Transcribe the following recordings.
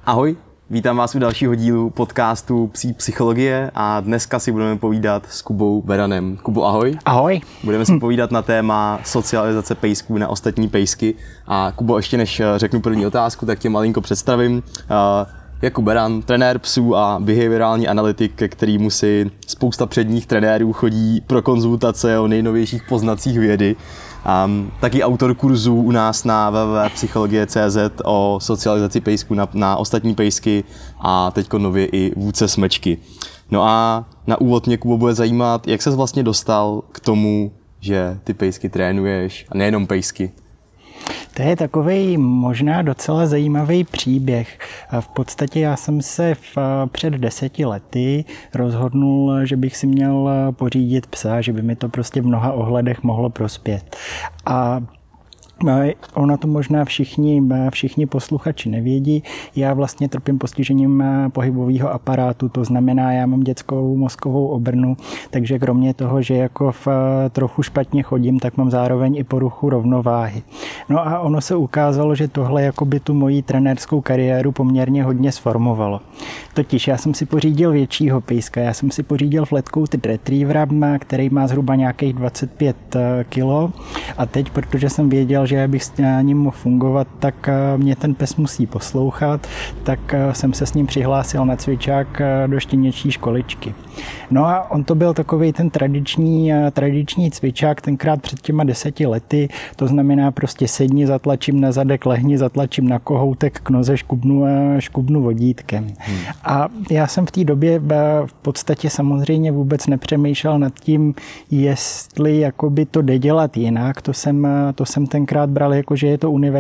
Ahoj, vítám vás u dalšího dílu podcastu Psí psychologie a dneska si budeme povídat s Kubou Beranem. Kubo, ahoj. Ahoj. Budeme si povídat na téma socializace pejsků na ostatní pejsky. A Kubo, ještě než řeknu první otázku, tak tě malinko představím. Jakub Beran, trenér psů a behaviorální analytik, ke kterému si spousta předních trenérů chodí pro konzultace o nejnovějších poznacích vědy. Taky autor kurzů u nás na www.psychologie.cz o socializaci pejsků na ostatní pejsky a teďko nově i vůdce smečky. No a na úvod mě, Kubo, bude zajímat, jak ses vlastně dostal k tomu, že ty pejsky trénuješ a nejenom pejsky. To je takovej možná docela zajímavý příběh. V podstatě já jsem se před 10 lety rozhodnul, že bych si měl pořídit psa, že by mi to prostě v mnoha ohledech mohlo prospět. A ono to možná všichni posluchači nevědí. Já vlastně trpím postižením pohybového aparátu, to znamená, já mám dětskou mozkovou obrnu, takže kromě toho, že jako trochu špatně chodím, tak mám zároveň i poruchu rovnováhy. No a ono se ukázalo, že tohle jakoby tu moji trenérskou kariéru poměrně hodně sformovalo. Totiž já jsem si pořídil většího pejska, já jsem si pořídil Flat-Coated Retrievera, který má zhruba nějakých 25 kg a teď, protože jsem věděl, že abych s ním mohl fungovat, tak mě ten pes musí poslouchat, tak jsem se s ním přihlásil na cvičák do štěněčí školičky. No a on to byl takovej ten tradiční cvičák tenkrát před těma 10 lety, to znamená prostě sedni, zatlačím na zadek, lehni, zatlačím na kohoutek, k noze škubnu vodítkem. A já jsem v té době v podstatě samozřejmě vůbec nepřemýšlel nad tím, jestli jakoby to jde dělat jinak, to jsem tenkrát bral jako, že je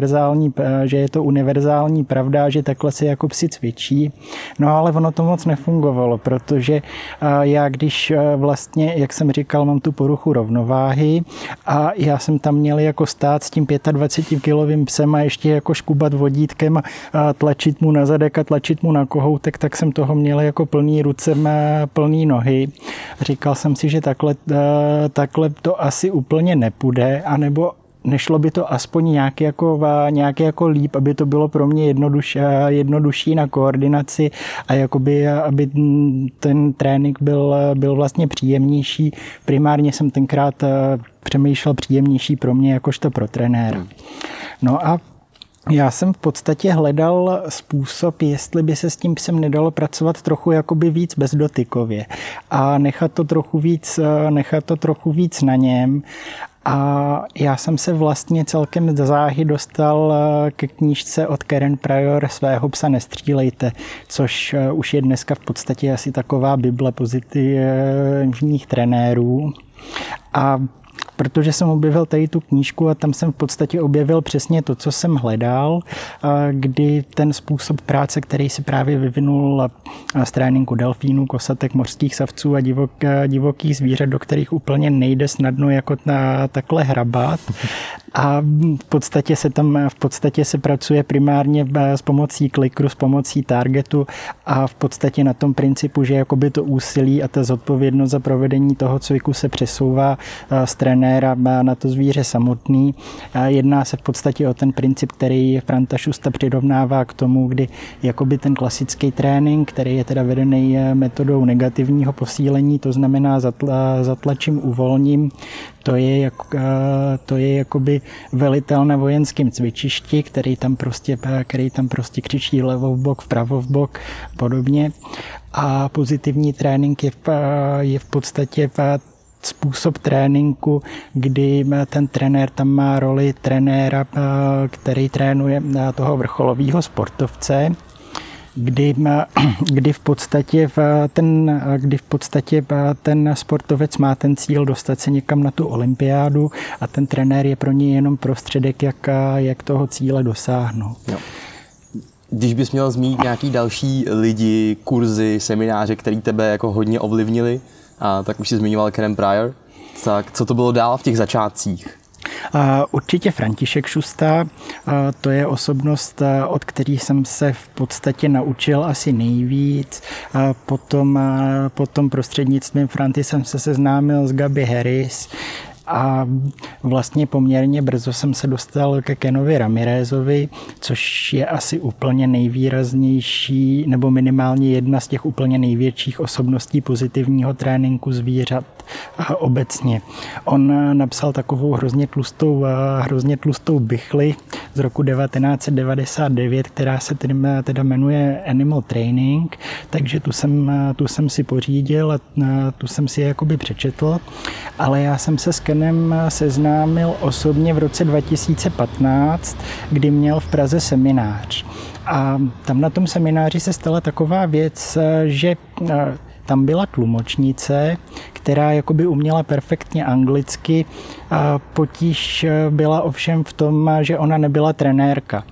to univerzální pravda, že takhle se jako psi cvičí. No ale ono to moc nefungovalo, protože já když vlastně, jak jsem říkal, mám tu poruchu rovnováhy a já jsem tam měl jako stát s tím 25-kilovým psem a ještě jako škubat vodítkem a tlačit mu na zadek a tlačit mu na kohoutek, tak jsem toho měl jako plný ruce, plný nohy. Říkal jsem si, že takhle to asi úplně nepůjde, anebo nešlo by to aspoň nějak jako líp, aby to bylo pro mě jednodušší na koordinaci a jakoby, aby ten trénink byl vlastně příjemnější. Primárně jsem tenkrát přemýšlel příjemnější pro mě jakožto pro trenéra. No a já jsem v podstatě hledal způsob, jestli by se s tím psem nedalo pracovat trochu jakoby víc bezdotykově a nechat to trochu víc na něm. A já jsem se vlastně celkem záhy dostal ke knížce od Karen Pryor Svého psa nestřílejte, což už je dneska v podstatě asi taková bible pozitivních trenérů. A protože jsem objevil tady tu knížku a tam jsem v podstatě objevil přesně to, co jsem hledal, kdy ten způsob práce, který si právě vyvinul z tréninku delfínů, kosatek, mořských savců a divokých zvířat, do kterých úplně nejde snadno jako takhle hrabat. A v podstatě se pracuje primárně s pomocí klikru, s pomocí targetu a v podstatě na tom principu, že jakoby to úsilí a ta zodpovědnost za provedení toho cviku se přesouvá z trenéra na to zvíře samotný. Jedná se v podstatě o ten princip, který Franta Šusta přirovnává k tomu, kdy jakoby ten klasický trénink, který je teda vedený metodou negativního posílení, to znamená zatlačím, uvolním, to je jakoby velitel na vojenském cvičišti, který tam prostě křičí levo v bok, vpravo v bok, podobně. A pozitivní trénink je v podstatě způsob tréninku, kdy ten trenér tam má roli trenéra, který trénuje toho vrcholového sportovce, kdy v podstatě ten sportovec má ten cíl dostat se někam na tu olympiádu a ten trenér je pro něj jenom prostředek, jak toho cíle dosáhnout. Jo. Když bys měl zmínit nějaký další lidi, kurzy, semináře, který tebe jako hodně ovlivnili, tak už jsi zmiňoval Karen Pryor, tak co to bylo dál v těch začátcích? Určitě František Šusta, to je osobnost, od který jsem se v podstatě naučil asi nejvíc. Potom prostřednictvím Franty jsem se seznámil s Gabi Harris A vlastně poměrně brzo jsem se dostal ke Kenovi Ramirezovi, což je asi úplně nejvýraznější, nebo minimálně jedna z těch úplně největších osobností pozitivního tréninku zvířat obecně. On napsal takovou hrozně tlustou bichli z roku 1999, která se teda jmenuje Animal Training, takže tu jsem si pořídil a tu jsem si jakoby přečetl, ale já jsem se s Kenem seznámil osobně v roce 2015, kdy měl v Praze seminář. A tam na tom semináři se stala taková věc, že tam byla tlumočnice, která jakoby uměla perfektně anglicky, a potíž byla ovšem v tom, že ona nebyla trenérka.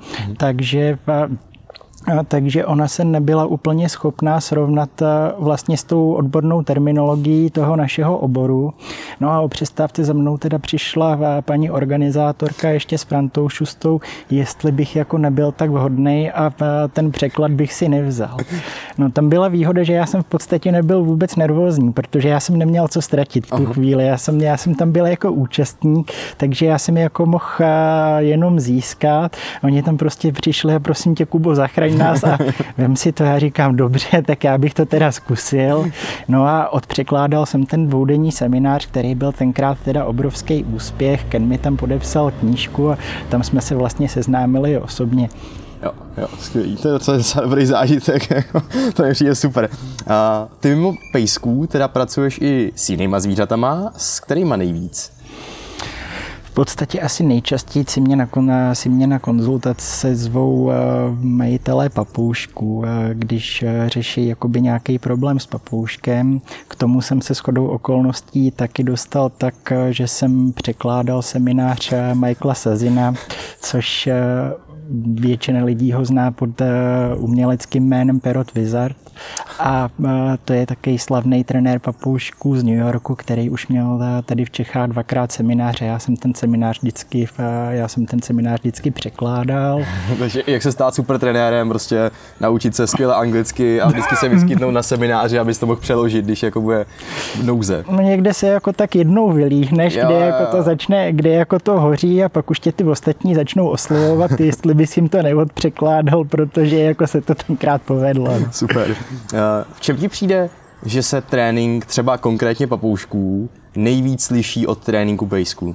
Takže ona se nebyla úplně schopná srovnat vlastně s tou odbornou terminologií toho našeho oboru. No a o přestávce za mnou teda přišla paní organizátorka ještě s Frantou Šustou, jestli bych jako nebyl tak vhodnej a ten překlad bych si nevzal. No tam byla výhoda, že já jsem v podstatě nebyl vůbec nervózní, protože já jsem neměl co ztratit v tu chvíli. Já jsem tam byl jako účastník, takže já jsem jako mohl jenom získat. Oni tam prostě přišli a prosím tě, Kubo, zachraň nás a vem si to, já říkám, dobře, tak já bych to teda zkusil. No a odpřekládal jsem ten dvoudenní seminář, který byl tenkrát teda obrovský úspěch. Ken mi tam podepsal knížku a tam jsme se vlastně seznámili osobně. Jo, skvělý. To je docela dobrý zážitek, to mi přijde super. Ty mimo pejsků teda pracuješ i s jinýma zvířatama, s kterýma nejvíc? V podstatě asi nejčastěji si mě na konzultace zvou majitelé papoušků, když řeší jakoby nějaký problém s papouškem. K tomu jsem se shodou okolností taky dostal tak, že jsem překládal seminář Michaela Sazina, což většina lidí ho zná pod uměleckým jménem Parrot Wizard. A to je takový slavný trenér papoušků z New Yorku, který už měl tady v Čechách 2krát semináře. Já jsem ten seminář vždycky překládal. Takže jak se stát super trenérem, prostě naučit se skvěle anglicky a vždycky se vyskytnout na semináři, abys to mohl přeložit, když jako bude nouze. No někde se jako tak jednou vylíhneš, kde jako to hoří a pak už tě ty ostatní začnou oslovovat, jestli bys jim to neodpřekládal, protože jako se to tenkrát povedlo. Super. V čem ti přijde, že se trénink třeba konkrétně papoušků nejvíc liší od tréninku pejsků?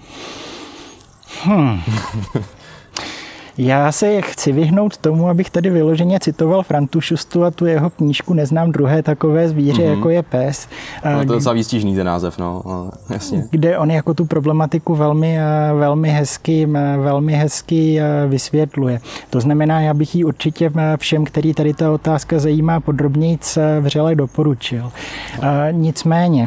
Já se chci vyhnout tomu, abych tady vyloženě citoval Frantu Šustu a tu jeho knížku Neznám druhé takové zvíře, jako je pes. No, to je docela výstižný ten název, no, jasně. Kde on jako tu problematiku velmi hezky vysvětluje. To znamená, já bych ji určitě všem, který tady ta otázka zajímá, podrobnějc vřele doporučil. Nicméně,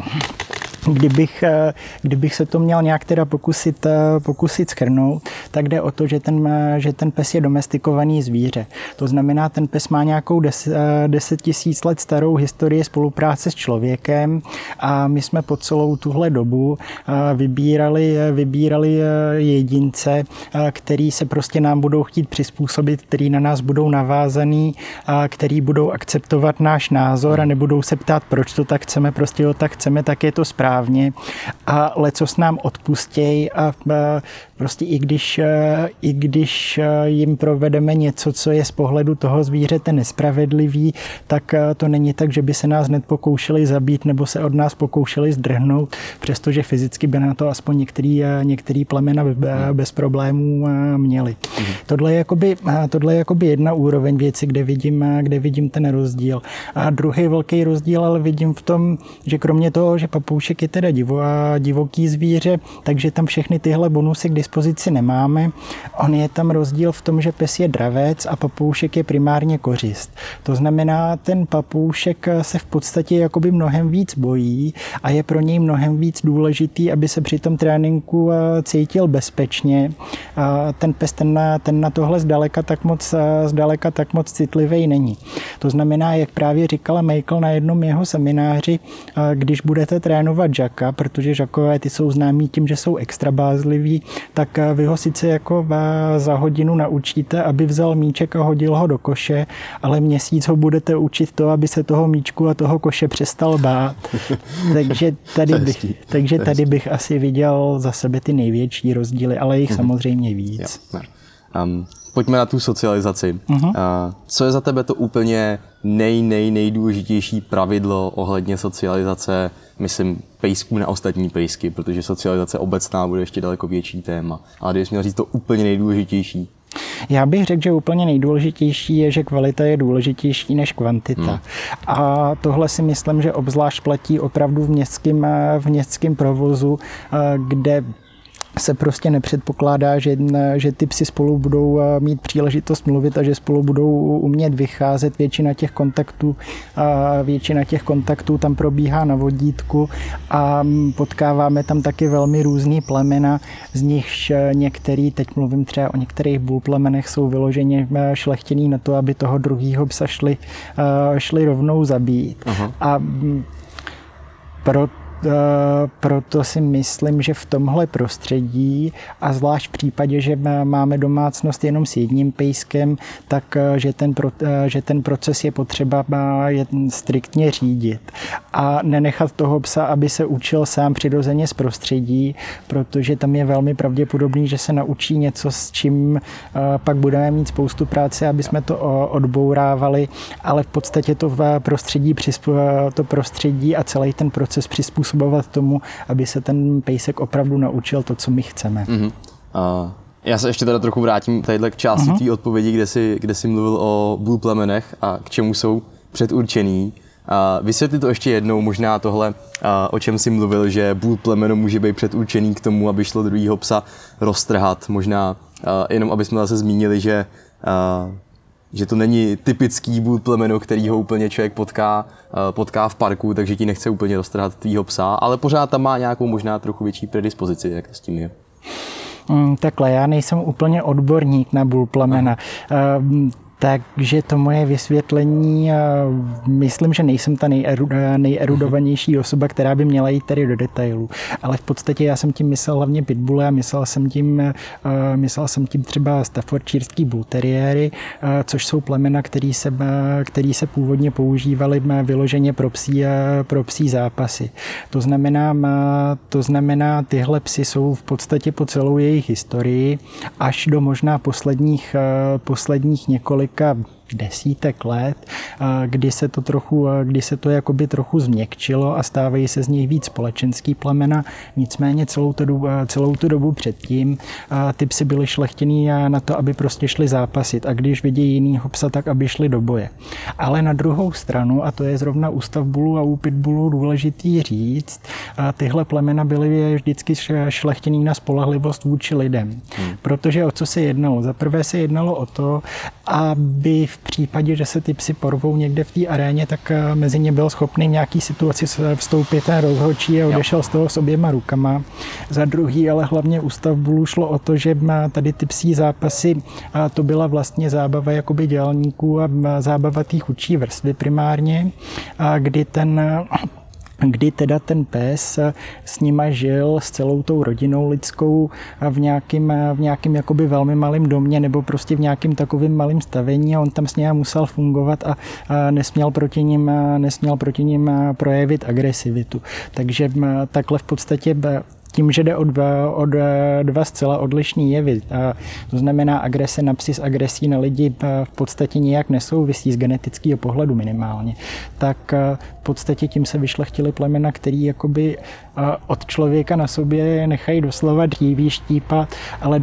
Kdybych se to měl nějak teda pokusit shrnout, tak jde o to, že ten pes je domestikovaný zvíře. To znamená, ten pes má nějakou 10 000 let starou historii spolupráce s člověkem a my jsme po celou tuhle dobu vybírali jedince, který se prostě nám budou chtít přizpůsobit, který na nás budou navázaný, který budou akceptovat náš názor a nebudou se ptát, proč to tak chceme, prostě to tak chceme, tak je to správně. A lecos nám odpustěj a prostě i když jim provedeme něco, co je z pohledu toho zvířete nespravedlivý, tak to není tak, že by se nás hned pokoušeli zabít nebo se od nás pokoušeli zdrhnout, přestože fyzicky by na to aspoň některý plemena bez problémů měli. Tohle je jakoby jedna úroveň věci, kde vidím ten rozdíl. A druhý velký rozdíl ale vidím v tom, že kromě toho, že papoušek je teda divoký zvíře, takže tam všechny tyhle bonusy k dispozici nemáme. On je tam rozdíl v tom, že pes je dravec a papoušek je primárně kořist. To znamená, ten papoušek se v podstatě jakoby mnohem víc bojí a je pro něj mnohem víc důležitý, aby se při tom tréninku cítil bezpečně. Ten pes ten na tohle zdaleka tak moc citlivý není. To znamená, jak právě říkala Michael na jednom jeho semináři, když budete trénovat žaka, protože žakové ty jsou známí tím, že jsou extra bázliví, tak vy ho sice jako za hodinu naučíte, aby vzal míček a hodil ho do koše, ale měsíc ho budete učit to, aby se toho míčku a toho koše přestal bát. Takže tady bych asi viděl za sebe ty největší rozdíly, ale jich samozřejmě víc. Pojďme na tu socializaci. Co je za tebe to úplně nejdůležitější pravidlo ohledně socializace, myslím, pejsků na ostatní pejsky, protože socializace obecná bude ještě daleko větší téma. Ale kdybych měl říct to úplně nejdůležitější. Já bych řekl, že úplně nejdůležitější je, že kvalita je důležitější než kvantita. A tohle si myslím, že obzvlášť platí opravdu v městském provozu, kde se prostě nepředpokládá, že ty psi spolu budou mít příležitost mluvit a že spolu budou umět vycházet. Většina těch kontaktů tam probíhá na vodítku a potkáváme tam taky velmi různý plemena, z nichž některý, teď mluvím třeba o některých bull plemenech, jsou vyloženě šlechtěný na to, aby toho druhýho psa šli rovnou zabít. A proto si myslím, že v tomhle prostředí a zvlášť v případě, že máme domácnost jenom s jedním pejskem, tak že ten proces je potřeba striktně řídit a nenechat toho psa, aby se učil sám přirozeně z prostředí, protože tam je velmi pravděpodobný, že se naučí něco, s čím pak budeme mít spoustu práce, aby jsme to odbourávali, ale v podstatě to prostředí a celý ten proces přizpůsobovat tomu, aby se ten pejsek opravdu naučil to, co my chceme. Já se ještě teda trochu vrátím tadyhle k části té odpovědi, kde jsi mluvil o bull plemenech a k čemu jsou předurčený. Vysvětli to ještě jednou, možná tohle, o čem jsi mluvil, že bull plemeno může být předurčený k tomu, aby šlo druhýho psa roztrhat. Možná jenom, aby jsme zase zmínili, že to není typický bull plemeno, který ho úplně člověk potká v parku, takže ti nechce úplně roztrhat tvýho psa, ale pořád tam má nějakou možná trochu větší predispozici, jak s tím je. Takhle, já nejsem úplně odborník na bull plemena. Takže to moje vysvětlení, myslím, že nejsem ta nejerudovanější osoba, která by měla jít tady do detailů. Ale v podstatě já jsem tím myslel hlavně pitbulle a myslel jsem tím třeba staffordshireský bull terriéry, což jsou plemena, který se původně používaly vyloženě pro psí zápasy. To znamená, tyhle psy jsou v podstatě po celou jejich historii až do možná posledních několika desítek let, kdy se to jakoby trochu změkčilo a stávají se z nich víc společenský plemena. Nicméně celou tu dobu předtím ty psy byly šlechtěný na to, aby prostě šli zápasit a když vidí jinýho psa, tak aby šli do boje. Ale na druhou stranu, a to je zrovna u stavbullů a u pitbullů důležitý říct, tyhle plemena byly vždycky šlechtěný na spolehlivost vůči lidem. Protože o co se jednalo? Za prvé se jednalo o to, aby v případě, že se ty psy porvou někde v té aréně, tak mezi ně byl schopný v nějaký situaci vstoupit ten rozhodčí a odešel z toho s oběma rukama. Za druhý, ale hlavně u stavbulů šlo o to, že tady ty psí zápasy, to byla vlastně zábava jakoby dělníků a zábava té chudší vrstvy primárně, kdy teda ten pes s nima žil s celou tou rodinou lidskou v nějakým jakoby velmi malým domě nebo prostě v nějakým takovým malým stavení a on tam s nimi musel fungovat a nesměl proti nim projevit agresivitu. Takže takhle v podstatě tím, že jde o dva zcela odlišný jevy. To znamená, agrese na psy s agresí na lidi v podstatě nijak nesouvisí z genetického pohledu minimálně. Tak v podstatě tím se vyšlechtily plemena, který jakoby od člověka na sobě nechají doslova dříví štípat, ale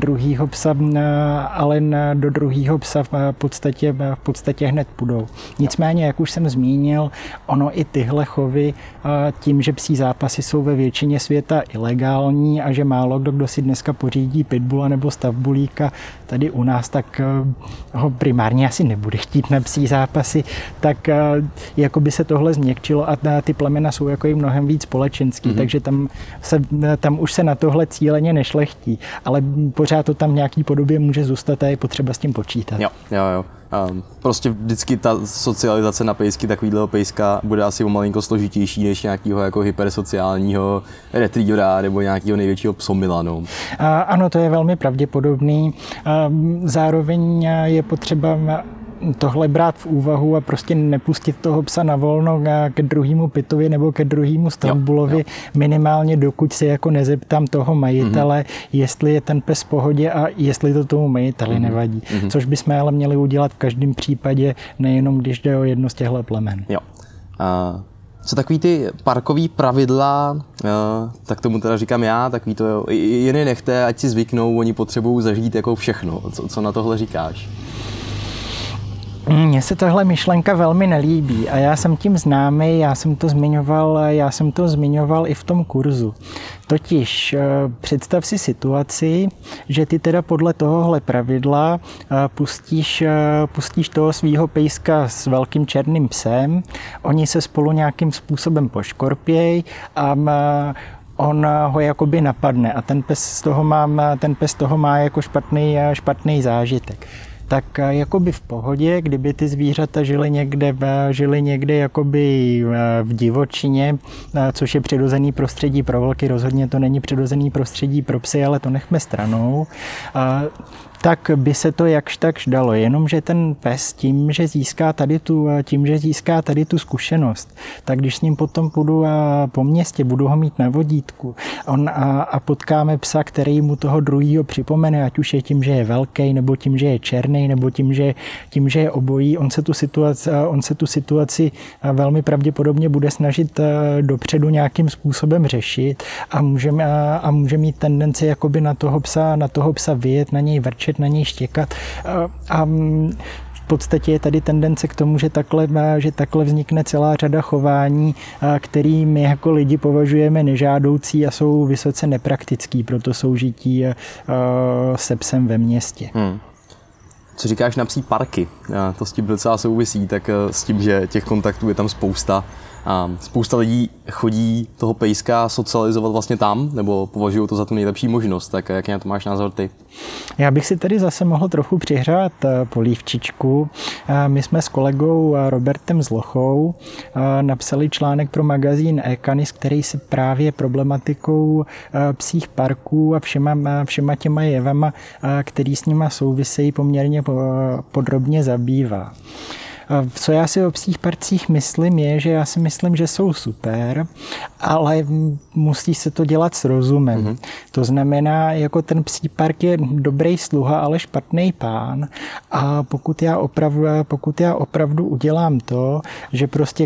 do druhýho psa v podstatě hned půjdou. Nicméně, jak už jsem zmínil, ono i tyhle chovy tím, že psí zápasy jsou ve většině světa ilegální a že málo kdo si dneska pořídí pitbulla nebo stavbulíka tady u nás, tak ho primárně asi nebude chtít na psí zápasy, tak jako by se tohle změkčilo a ty plemena jsou jako i mnohem víc společenský, takže tam už se na tohle cíleně nešlechtí, ale pořád to tam v nějaký podobě může zůstat a je potřeba s tím počítat. Jo. Prostě vždycky ta socializace na pejsky takovýhleho pejska bude asi o malinko složitější než nějakého jako hypersociálního retrievera nebo nějakého největšího psomila. No. Ano, to je velmi pravděpodobný. Zároveň je potřeba tohle brát v úvahu a prostě nepustit toho psa na volno ke druhému pitovi nebo ke druhému Stamboulovi, minimálně dokud se jako nezeptám toho majitele, jestli je ten pes v pohodě a jestli to tomu majiteli nevadí. Což bychom ale měli udělat v každém případě, nejenom když jde o jedno z těchto plemen. Jo. Co takový ty parkový pravidla, tak tomu teda říkám já, takový to jen nechte, ať si zvyknou, oni potřebují zažít jako všechno. Co na tohle říkáš? Mně se tahle myšlenka velmi nelíbí a já jsem tím známý, já jsem to zmiňoval i v tom kurzu. Totiž představ si situaci, že ty teda podle tohohle pravidla pustíš toho svýho pejska s velkým černým psem, oni se spolu nějakým způsobem poškorpějí a on ho jakoby napadne a ten pes z toho má jako špatný zážitek. Tak jakoby v pohodě, kdyby ty zvířata žili někde jakoby v divočině, což je přirozený prostředí pro vlky, rozhodně to není přirozený prostředí pro psy, ale to nechme stranou, tak by se to jakž takž dalo. Jenomže ten pes tím, že získá tady tu zkušenost, tak když s ním potom půjdu po městě, budu ho mít na vodítku a potkáme psa, který mu toho druhýho připomene, ať už je tím, že je velký, nebo tím, že je černý, nebo tím, že je obojí, on se tu situaci velmi pravděpodobně bude snažit dopředu nějakým způsobem řešit a může mít tendenci jakoby na toho psa vyjet, na něj vrčet, na něj štěkat a v podstatě je tady tendence k tomu, že takhle vznikne celá řada chování, který my jako lidi považujeme nežádoucí a jsou vysoce nepraktický pro to soužití se psem ve městě. Co říkáš na psí parky? To s tím docela souvisí, tak s tím, že těch kontaktů je tam spousta. Spousta lidí chodí toho pejska socializovat vlastně tam, nebo považují to za tu nejlepší možnost. Tak jaký na to máš názor ty? Já bych si tady zase mohl trochu přihřát polívčičku. My jsme s kolegou Robertem Zlochou napsali článek pro magazín E-Canis, který se právě problematikou psích parků a všema těma jevama, který s nima souvisejí, poměrně podrobně zabývá. Co já si o psích parcích myslím je, že já si myslím, že jsou super, ale musí se to dělat s rozumem. To znamená, jako ten psí park je dobrý sluha, ale špatný pán a pokud já opravdu udělám to, že prostě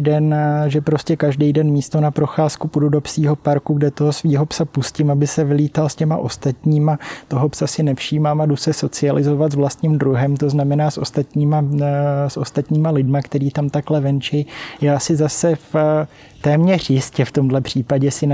každý den místo na procházku půjdu do psího parku, kde toho svýho psa pustím, aby se vylítal s těma ostatníma, toho psa si nevšímám a jdu se socializovat s vlastním druhem, to znamená s ostatníma lidma, který tam takhle venčí. Já si zase téměř jistě v tomhle případě si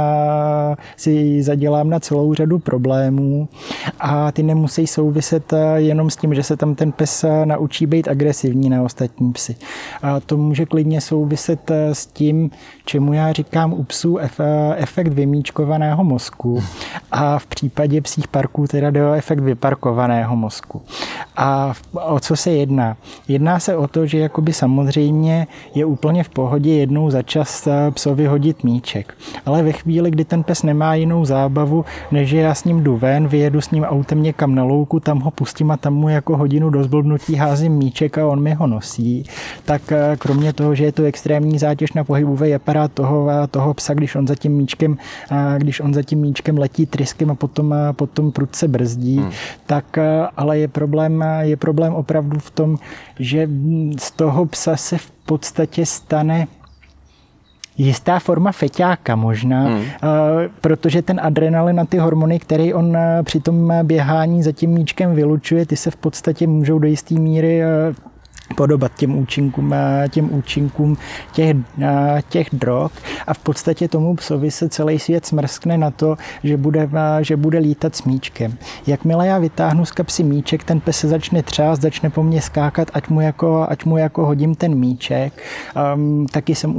zadělám na celou řadu problémů a ty nemusí souviset jenom s tím, že se tam ten pes naučí být agresivní na ostatní psy. A to může klidně souviset s tím, čemu já říkám u psů efekt vymíčkovaného mozku a v případě psích parků teda jde o efekt vyparkovaného mozku. A o co se jedná? Jedná se o to, že jakoby samozřejmě je úplně v pohodě jednou za čas psovi hodit míček. Ale ve chvíli, kdy ten pes nemá jinou zábavu, než že já s ním jdu ven, vyjedu s ním autem někam na louku, tam ho pustím a tam mu jako hodinu do zblbnutí házím míček a on mi ho nosí, tak kromě toho, že je to extrémní zátěž na pohybový aparát toho psa, když on za tím míčkem letí tryskem a potom prudce brzdí, tak ale je problém opravdu v tom, že z toho psa se v podstatě stane jistá forma feťáka možná, protože ten adrenalin a ty hormony, které on při tom běhání za tím míčkem vylučuje, ty se v podstatě můžou do jisté míry podobat těm účinkům těch drog a v podstatě tomu psovi se celý svět smrskne na to, že bude lítat s míčkem. Jakmile já vytáhnu z kapsy míček, ten pes se začne třást, začne po mně skákat, ať mu jako hodím ten míček. Taky jsem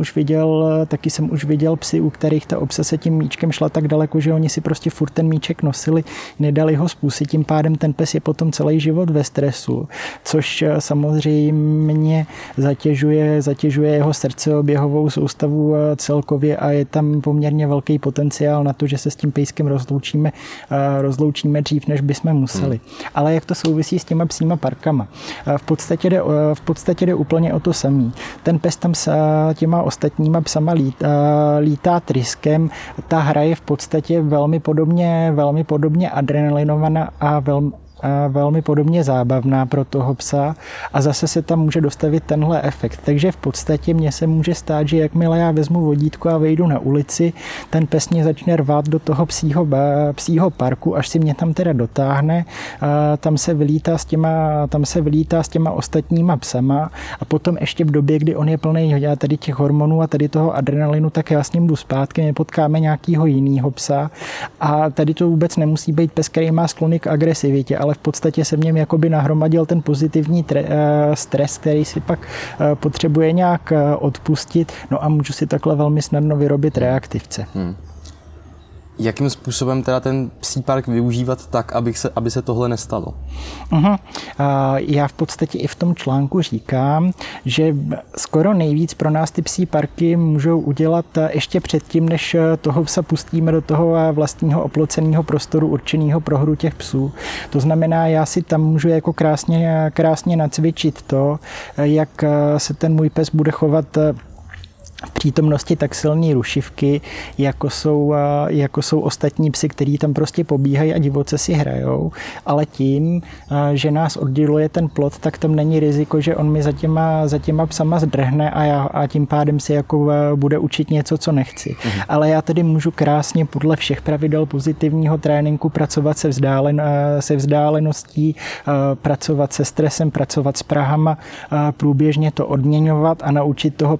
už viděl psy, u kterých ta obsese tím míčkem šla tak daleko, že oni si prostě furt ten míček nosili, nedali ho spustit, tím pádem ten pes je potom celý život ve stresu, což samozřejmě mě zatěžuje jeho srdceoběhovou soustavu celkově a je tam poměrně velký potenciál na to, že se s tím pejskem rozloučíme dřív, než bychom museli. Ale jak to souvisí s těma psíma parkama? V podstatě jde úplně o to samý. Ten pes tam s těma ostatníma psama lítá tryskem. Ta hra je v podstatě velmi podobně adrenalinovaná a velmi podobně zábavná pro toho psa a zase se tam může dostavit tenhle efekt. Takže v podstatě mně se může stát, že jakmile já vezmu vodítko a vejdu na ulici, ten pes mě začne rvát do toho psího parku, až si mě tam teda dotáhne, tam se vylítá s těma ostatníma psama a potom ještě v době, kdy on je plný tady těch hormonů a tady toho adrenalinu, tak já s ním jdu zpátky, nepotkáme nějakého jiného psa a tady to vůbec nemusí být pes, který má sklony k agresivitě, ale v podstatě se v něm jakoby nahromadil ten pozitivní stres, který si pak potřebuje nějak odpustit, no a můžu si takhle velmi snadno vyrobit reaktivce. Jakým způsobem teda ten psí park využívat tak, aby se tohle nestalo? Já v podstatě i v tom článku říkám, že skoro nejvíc pro nás ty psí parky můžou udělat ještě předtím, než toho psa pustíme do toho vlastního oploceného prostoru určeného pro hru těch psů. To znamená, já si tam můžu jako krásně nacvičit to, jak se ten můj pes bude chovat v přítomnosti tak silné rušivky, jako jsou ostatní psy, kteří tam prostě pobíhají a divoce si hrajou, ale tím, že nás odděluje ten plot, tak tam není riziko, že on mi za těma psama zdrhne a tím pádem si jako bude učit něco, co nechci. Ale já tedy můžu krásně podle všech pravidel pozitivního tréninku pracovat se vzdáleností, pracovat se stresem, pracovat s prahama, průběžně to odměňovat a naučit toho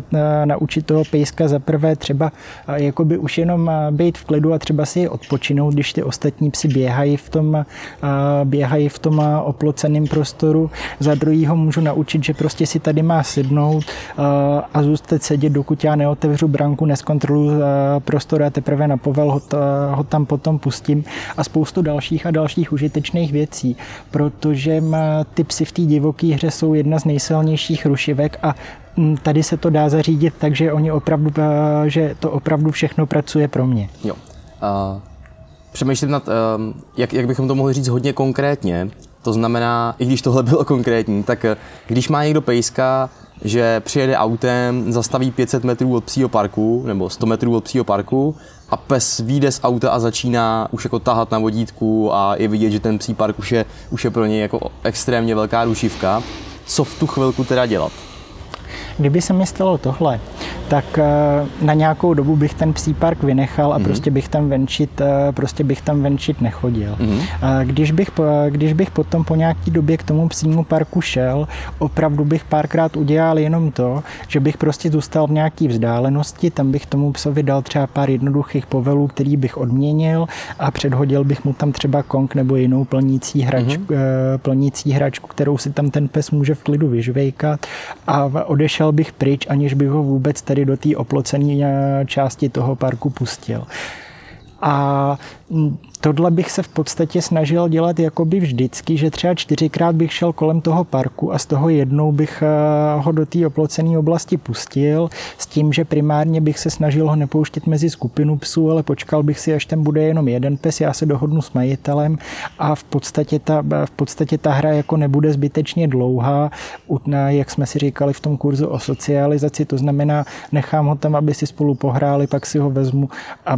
pejska za prvé třeba jakoby už jenom být v klidu a třeba si odpočinout, když ty ostatní psi běhají v tom oploceném prostoru. Za druhýho můžu naučit, že prostě si tady má sednout a zůstat sedět, dokud já neotevřu branku, neskontroluji prostor a teprve na povel ho tam potom pustím a spoustu dalších užitečných věcí, protože ty psi v té divoké hře jsou jedna z nejsilnějších rušivek a tady se to dá zařídit, takže že to opravdu všechno pracuje pro mě. Jo. Přemýšlím nad, jak bychom to mohli říct hodně konkrétně. To znamená, i když tohle bylo konkrétní, tak když má někdo pejska, že přijede autem, zastaví 500 metrů od psího parku nebo 100 metrů od psího parku a pes vyjde z auta a začíná už jako tahat na vodítku a je vidět, že ten psí park už je pro něj jako extrémně velká rušivka. Co v tu chvilku teda dělat? Kdyby se mi stalo tohle, tak na nějakou dobu bych ten psí park vynechal a prostě bych tam venčit nechodil. Když bych potom po nějaký době k tomu psímu parku šel, opravdu bych párkrát udělal jenom to, že bych prostě zůstal v nějaký vzdálenosti, tam bych tomu psovi dal třeba pár jednoduchých povelů, který bych odměnil a předhodil bych mu tam třeba kong nebo jinou plnící hračku, kterou si tam ten pes může v klidu vyžvejkat a odešel bych pryč, aniž bych ho vůbec tady do té oplocené části toho parku pustil. A tohle bych se v podstatě snažil dělat jakoby vždycky, že třeba 4krát bych šel kolem toho parku a z toho jednou bych ho do té oplocené oblasti pustil, s tím, že primárně bych se snažil ho nepouštět mezi skupinu psů, ale počkal bych si, až tam bude jenom jeden pes, já se dohodnu s majitelem a v podstatě ta hra jako nebude zbytečně dlouhá, jak jsme si říkali v tom kurzu o socializaci, to znamená, nechám ho tam, aby si spolu pohráli, pak si ho vezmu a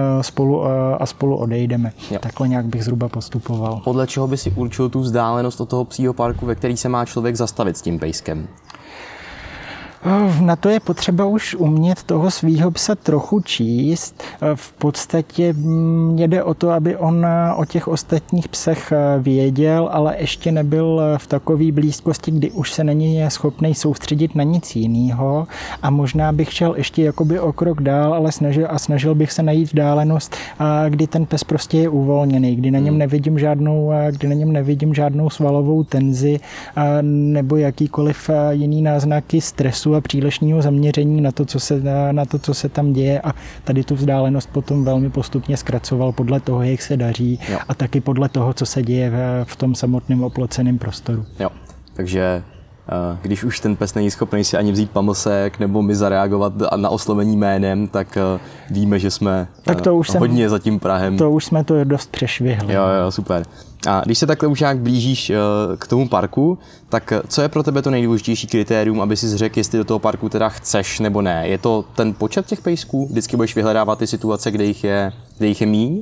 spolu odejdeme. Jo. Takhle nějak bych zhruba postupoval. Podle čeho by si určil tu vzdálenost od toho psího parku, ve který se má člověk zastavit s tím pejskem? Na to je potřeba už umět toho svýho psa trochu číst. V podstatě jde o to, aby on o těch ostatních psech věděl, ale ještě nebyl v takové blízkosti, kdy už se není schopný soustředit na nic jiného. A možná bych šel ještě jakoby o krok dál, ale snažil bych se najít vzdálenost, kdy ten pes prostě je uvolněný, kdy na něm nevidím žádnou svalovou tenzi nebo jakýkoliv jiný náznaky stresu a přílišného zaměření na to, co se tam děje, a tady tu vzdálenost potom velmi postupně zkracoval podle toho, jak se daří, jo. A taky podle toho, co se děje v tom samotném oploceném prostoru. Jo, takže když už ten pes není schopný si ani vzít pamlsek nebo mi zareagovat na oslovení jménem, tak víme, že jsme hodně za tím prahem. To už jsme to dost přešvihli. Jo, super. A když se takhle už nějak blížíš k tomu parku, tak co je pro tebe to nejdůležitější kritérium, aby si řekl, jestli do toho parku teda chceš nebo ne? Je to ten počet těch pejsků? Vždycky budeš vyhledávat ty situace, kde jich je míň?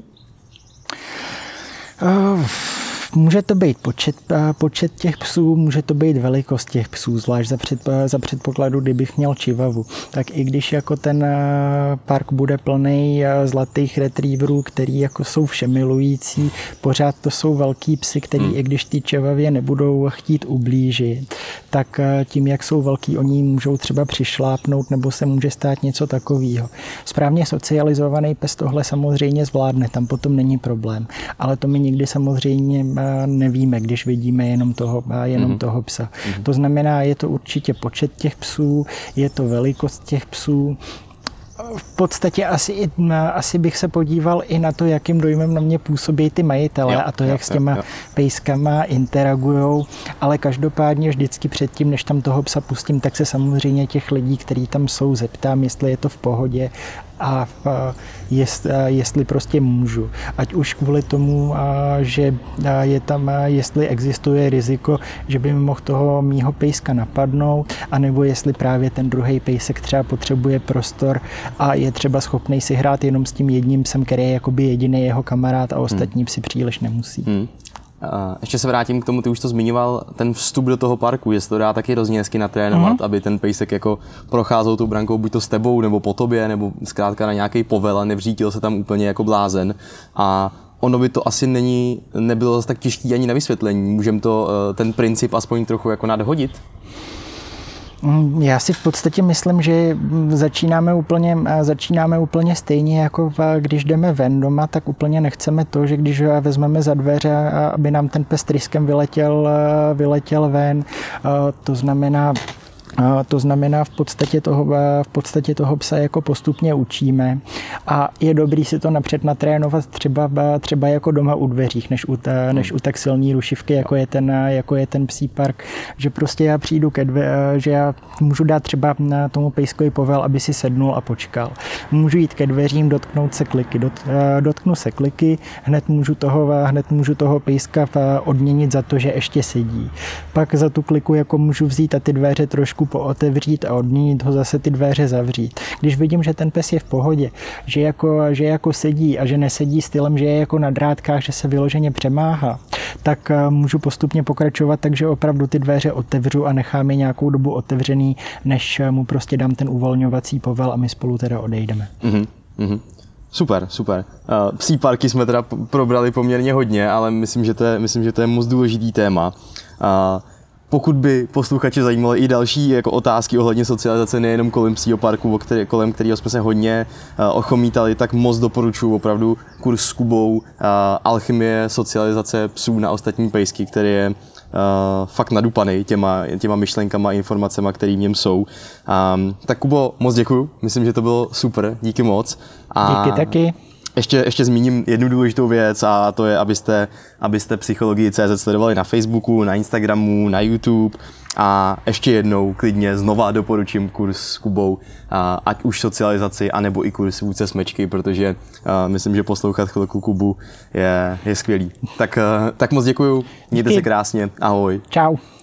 Může to být počet těch psů, může to být velikost těch psů, zvlášť za předpokladu, kdybych měl čivavu. Tak i když jako ten park bude plný zlatých retrieverů, který jako jsou všemilující, pořád to jsou velký psy, který i když ty čivavě nebudou chtít ublížit, tak tím, jak jsou velký, oni můžou třeba přišlápnout nebo se může stát něco takového. Správně socializovaný pes tohle samozřejmě zvládne, tam potom není problém. Ale to my nikdy samozřejmě nevíme, když vidíme jenom toho psa. To znamená, je to určitě počet těch psů, je to velikost těch psů. V podstatě asi bych se podíval i na to, jakým dojmem na mě působí ty majitelé a to, jak s těma pejskama interagujou, ale každopádně vždycky předtím, než tam toho psa pustím, tak se samozřejmě těch lidí, kteří tam jsou, zeptám, jestli je to v pohodě a jestli prostě můžu. Ať už kvůli tomu, že je tam, jestli existuje riziko, že by mi mohl toho mýho pejska napadnout, anebo jestli právě ten druhý pejsek třeba potřebuje prostor a je třeba schopný si hrát jenom s tím jedním psem, který je jakoby jediný jeho kamarád a ostatní psi příliš nemusí. Ještě se vrátím k tomu, ty už to zmiňoval, ten vstup do toho parku, jestli to dá taky hrozně hezky natrénovat, aby ten pejsek jako procházel tou brankou buď to s tebou, nebo po tobě, nebo zkrátka na nějaký povel a nevřítil se tam úplně jako blázen. A ono by to asi nebylo zase tak těžký ani na vysvětlení. Můžeme ten princip aspoň trochu jako nadhodit? Já si v podstatě myslím, že začínáme úplně stejně, jako když jdeme ven doma, tak úplně nechceme to, že když vezmeme za dveře, aby nám ten pes tryskem vyletěl ven. To znamená, v podstatě toho psa jako postupně učíme a je dobrý si to napřed natrénovat třeba jako doma u dveřích, než u tak silný rušivky, jako je ten psí park, že prostě já přijdu že já můžu dát třeba tomu pejskovi povel, aby si sednul a počkal. Můžu jít ke dveřím, dotknout se kliky. Dotknu se kliky, hned můžu toho pejska odměnit za to, že ještě sedí. Pak za tu kliku jako můžu vzít a ty dveře trošku pootevřít a odměnit ho zase ty dveře zavřít. Když vidím, že ten pes je v pohodě, že jako sedí a že nesedí stylem, že je jako na drátkách, že se vyloženě přemáhá, tak můžu postupně pokračovat, takže opravdu ty dveře otevřu a nechám je nějakou dobu otevřený, než mu prostě dám ten uvolňovací povel a my spolu teda odejdeme. Super. Psí parky jsme teda probrali poměrně hodně, ale myslím, že to je moc důležitý téma. Pokud by posluchače zajímaly i další jako otázky ohledně socializace, nejenom kolem psího parku, kolem kterého jsme se hodně ochomítali, tak moc doporučuji opravdu kurz s Kubou Alchymie socializace psů na ostatní pejsky, který je fakt nadupaný těma myšlenkama a informacema, které v něm jsou. Tak Kubo, moc děkuju, myslím, že to bylo super, díky moc. Díky taky. Ještě zmíním jednu důležitou věc a to je, abyste Psychologii.cz sledovali na Facebooku, na Instagramu, na YouTube a ještě jednou klidně znova doporučím kurz s Kubou, ať už socializaci, anebo i kurz Vůdce smečky, protože myslím, že poslouchat chvilku Kubu je skvělý. Tak moc děkuju, mějte se krásně, ahoj. Čau.